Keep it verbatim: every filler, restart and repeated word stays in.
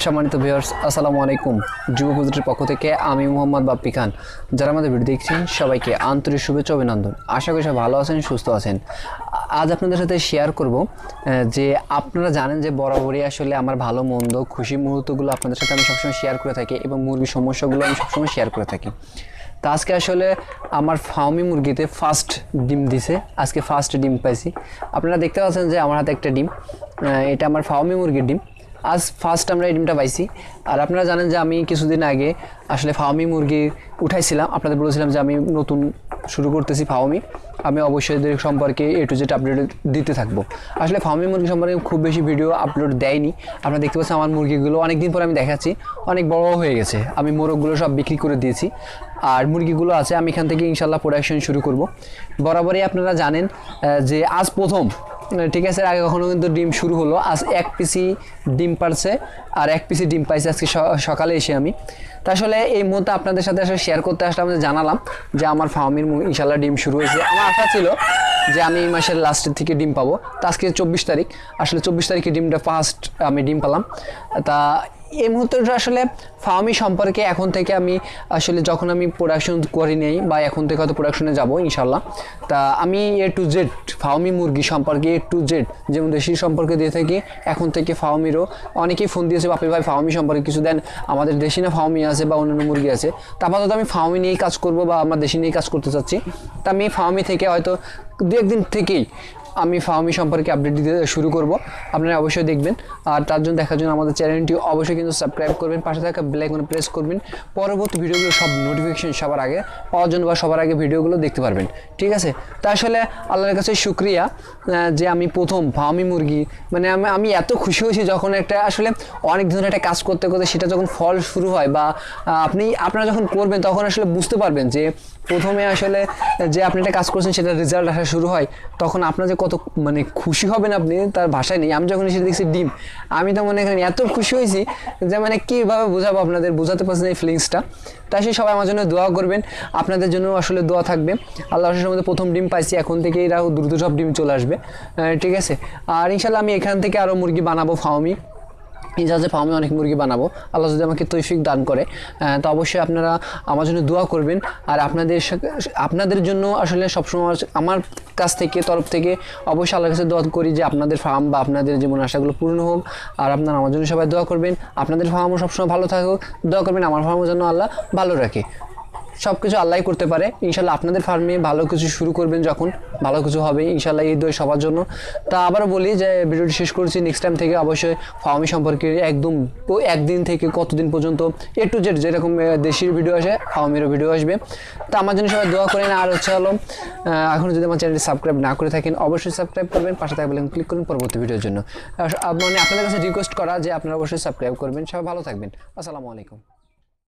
সম্মানিত ভিউয়ার্স আসসালামু আলাইকুম। যুব প্রজেক্টের পক্ষ থেকে আমি মোহাম্মদ বাপ্পি খান। যারা আমাদের ভিডিও দেখছেন সবাইকে আন্তরিক শুভেচ্ছা অভিনন্দন। আশা করি সবাই ভালো আছেন, সুস্থ আছেন। আজ আপনাদের সাথে শেয়ার করব যে আপনারা জানেন যে বরাবরই আসলে আমার ভালো মন্দ খুশি মুহূর্তগুলো আপনাদের সাথে আমি সবসময় শেয়ার করে থাকি এবং মুরগির সমস্যাগুলো আমি সবসময় শেয়ার করে থাকি। তো আজকে আসলে আমার ফার্মি মুরগিতে ফার্স্ট ডিম দিছে, আজকে ফার্স্ট ডিম পাইছি। আপনারা দেখতে পাচ্ছেন যে আমার হাতে একটা ডিম, এটা আমার ফার্মি মুরগির ডিম। আজ ফার্স্ট আমরা এই ডিমটা পাইছি। আর আপনারা জানেন যে আমি কিছুদিন আগে আসলে ফার্মি মুরগি উঠাইছিলাম, আপনাদের বলেছিলাম যে আমি নতুন শুরু করতেছি ফার্মি, আমি অবশ্যই এদের সম্পর্কে এ টু জেড আপডেট দিতে থাকবো। আসলে ফার্মি মুরগি সম্পর্কে খুব বেশি ভিডিও আপলোড দেয়নি। আপনারা দেখতে পাচ্ছেন আমার মুরগিগুলো অনেক দিন পরে আমি দেখাচ্ছি, অনেক বড় হয়ে গেছে। আমি মোরগগুলো সব বিক্রি করে দিয়েছি, আর মুরগিগুলো আছে, আমি এখান থেকে ইনশাল্লাহ প্রোডাকশন শুরু করব। বরাবরই আপনারা জানেন যে আজ প্রথম, ঠিক আছে, আগে কখনো কিন্তু ডিম শুরু হলো। আজ এক পিসি ডিম পারছে আর এক পিসি ডিম পাইছে আজকে সকালে এসে আমি। তা আসলে এই মুহূর্তে আপনাদের সাথে আসলে শেয়ার করতে আসলে আমাদের জানালাম যে আমার ফার্মির ইনশাল্লাহ ডিম শুরু হয়েছে। আমার আশা ছিল যে আমি এই মাসের লাস্টের থেকে ডিম পাবো। তা আজকে চব্বিশ তারিখ, আসলে চব্বিশ তারিখে ডিমটা ফার্স্ট আমি ডিম পেলাম। তা এই মুহূর্তে আসলে ফার্মি সম্পর্কে এখন থেকে আমি আসলে যখন আমি প্রোডাকশন করি নেই বা এখন থেকে হয়তো প্রোডাকশনে যাবো ইনশাল্লাহ, তা আমি এ টু জেড ফার্মি মুরগি সম্পর্কে এ টু জেড যেমন দেশি সম্পর্কে দিয়ে থাকি। এখন থেকে ফার্মিরও অনেকেই ফোন দিয়েছে, বাপি ভাই ফার্মি সম্পর্কে কিছু দেন, আমাদের দেশি না ফার্মি আছে বা অন্যান্য মুরগি আছে। তা আপাতত আমি ফার্মি নিয়েই কাজ করব বা আমার দেশি নিয়েই কাজ করতে চাচ্ছি। তা আমি ফার্মি থেকে হয়তো দু একদিন থেকেই আমি ফার্মি সম্পর্কে আপডেট দিতে শুরু করব, আপনারা অবশ্যই দেখবেন। আর তার জন্য দেখার জন্য আমাদের চ্যানেলটি অবশ্যই কিন্তু সাবস্ক্রাইব করবেন, পাশে থাকা বেল আইকনে প্রেস করবেন, পরবর্তী ভিডিওগুলো সব নোটিফিকেশন সবার আগে পাওয়ার জন্য বা সবার আগে ভিডিওগুলো দেখতে পারবেন, ঠিক আছে। তা আসলে আল্লাহর কাছে শুকরিয়া যে আমি প্রথম ফার্মি মুরগি, মানে আমি আমি এত খুশি হয়েছি যখন একটা আসলে অনেক ধরনের একটা কাজ করতে করতে সেটা যখন ফল শুরু হয় বা আপনি আপনারা যখন করবেন তখন আসলে বুঝতে পারবেন যে প্রথমে আসলে যে আপনি একটা কাজ করছেন সেটা রেজাল্ট আসা শুরু হয়, তখন আপনার যে কত মানে খুশি হবেন আপনি তার ভাষায় নেই। আমি যখন এসে দেখছি ডিম, আমি তো মনে করেন এত খুশি হয়েছি যে মানে কীভাবে বোঝাবো, আপনাদের বোঝাতে পারছেন এই ফিলিংসটা। তাই সে সবাই আমার জন্য দোয়া করবেন, আপনাদের জন্য আসলে দোয়া থাকবে। আল্লাহ আশীর্বাদের মধ্যে প্রথম ডিম পাইছি, এখন থেকে এরা দ্রুত সব ডিম চলে আসবে, ঠিক আছে। আর ইনশাল্লাহ আমি এখান থেকে আরও মুরগি বানাবো ফার্মি, ইনশাআল্লাহ ফার্মে অনেক মুরগি বানাবো, আল্লাহ যদি আমাকে তৌফিক দান করে। তো অবশ্যই আপনারা আমার জন্য দোয়া করবেন। আর আপনাদের আপনাদের জন্য আসলে সবসময় আমার কাছ থেকে তরফ থেকে অবশ্যই আল্লাহর কাছে দোয়া করি যে আপনাদের ফার্ম বা আপনাদের জীবন আশাগুলো পূর্ণ হোক। আর আপনারা আমার জন্য সবাই দোয়া করবেন, আপনাদের ফার্মও সবসময় ভালো থাকুক, দোয়া করবেন আমার ফার্মের জন্য আল্লাহ ভালো রাখে। সব কিছু আল্লাহই করতে পারে। ইনশাল্লাহ আপনাদের ফার্মে ভালো কিছু শুরু করবেন, যখন ভালো কিছু হবে ইনশাল্লাহ, এই দোয়া সবার জন্য। তা আবারও বলি যে ভিডিওটি শেষ করছি, নেক্সট টাইম থেকে অবশ্যই ফার্মি সম্পর্কে একদম একদিন থেকে কতদিন পর্যন্ত এ টু জেড যেরকম দেশির ভিডিও আসে ফার্মিরও ভিডিও আসবে। তা আমার জন্য সবাই দোয়া করেন। আর হচ্ছে হলো এখন যদি আমার চ্যানেলটি সাবস্ক্রাইব না করে থাকেন অবশ্যই সাবস্ক্রাইব করবেন, পাশে থাকবেন ক্লিক করুন পরবর্তী ভিডিওর জন্য। মানে আপনাদের কাছে রিকোয়েস্ট করা যে আপনারা অবশ্যই সাবস্ক্রাইব করবেন। সবাই ভালো থাকবেন, আসসালামু আলাইকুম।